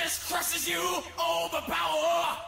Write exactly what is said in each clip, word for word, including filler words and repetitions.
Justice crushes you, overpower.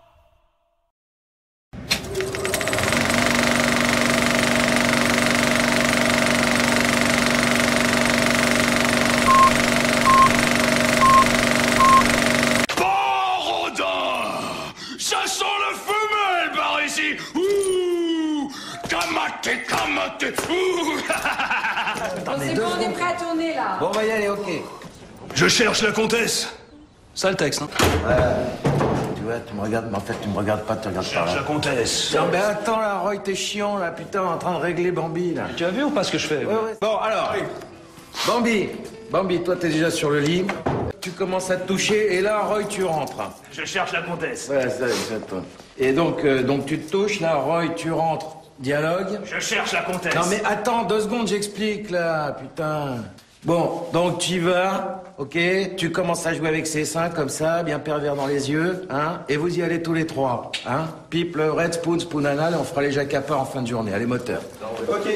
Ça sent la femelle par ici. Ouh, Kamate, kamate. Ouh. Bon, c'est bon, on est prêt à tourner, là. Bon, on va y aller, ok. Je cherche la comtesse. Ça, le texte, hein. Ouais. Tu vois, tu me regardes, mais en fait, tu me regardes pas, tu regardes Je par cherche là. la comtesse. Non, mais attends, là, Roy, t'es chiant, là, putain, en train de régler Bambi, là. Tu as vu ou pas ce que je fais? Ouais, ouais. Bon, alors, Bambi, Bambi, toi, t'es déjà sur le lit. Tu commences à te toucher, et là, Roy, tu rentres. Je cherche la comtesse. Ouais, ça, c'est toi. Et donc, euh, donc, tu te touches, là, Roy, tu rentres. Dialogue. Je cherche la comtesse. Non, mais attends, deux secondes, j'explique, là, putain. Bon, donc, tu y vas, ok? Tu commences à jouer avec ses seins, comme ça, bien pervers dans les yeux, hein? Et vous y allez tous les trois, hein? Pipe, le red, spoon, spoon anal, et on fera les jacapars en fin de journée. Allez, moteur. Ok.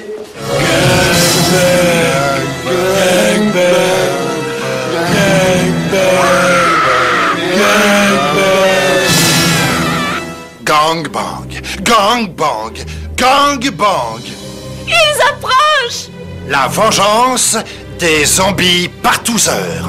Gang bang, gang bang, gang bang. Ils approchent. La vengeance des zombies partouzeurs.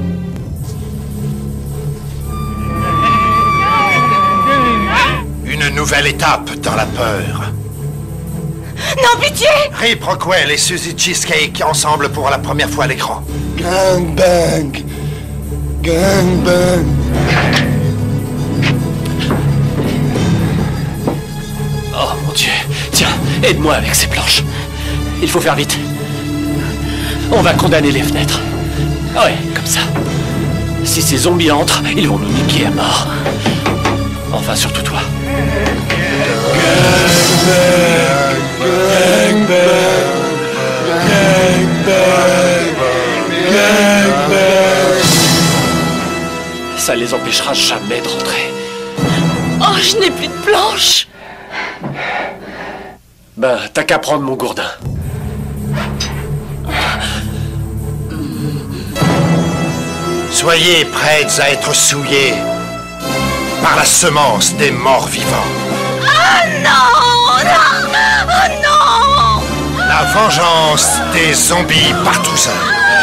Une nouvelle étape dans la peur. Non, pitié. Rip Rockwell et Suzy Cheesecake ensemble pour la première fois à l'écran. Gang bang, gang bang. Oh mon Dieu. Tiens, aide-moi avec ces planches. Il faut faire vite. On va condamner les fenêtres. Ouais, comme ça. Si ces zombies entrent, ils vont nous niquer à mort. Enfin, surtout toi. Ça les empêchera jamais de rentrer. Oh, je n'ai plus de planches. Ben, t'as qu'à prendre mon gourdin. Soyez prêtes à être souillés par la semence des morts vivants. Oh non, non. Oh non. La vengeance des zombies partouzeurs.